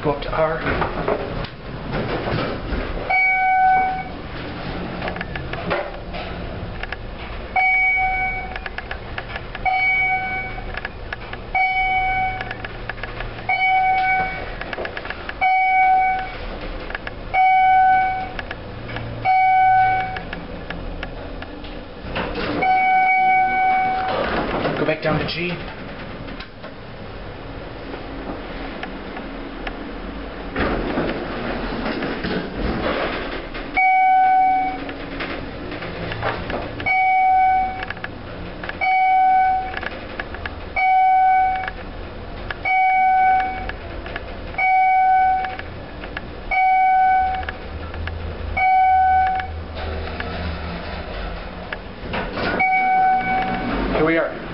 Go up to R. Go back down to G. Here we are.